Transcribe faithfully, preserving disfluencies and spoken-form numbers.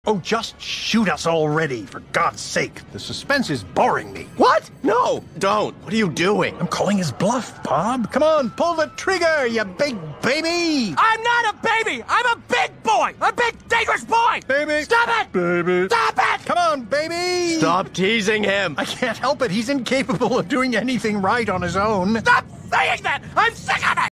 Oh, just shoot us already, for God's sake. The suspense is boring me. What? No, don't. What are you doing? I'm calling his bluff, Bob. Come on, pull the trigger, you big baby. I'm not a baby. I'm a big boy. A big, dangerous boy. Baby. Stop it. Baby. Stop it. Come on, baby. Stop teasing him. I can't help it. He's incapable of doing anything right on his own. Stop saying that. I'm sick of it.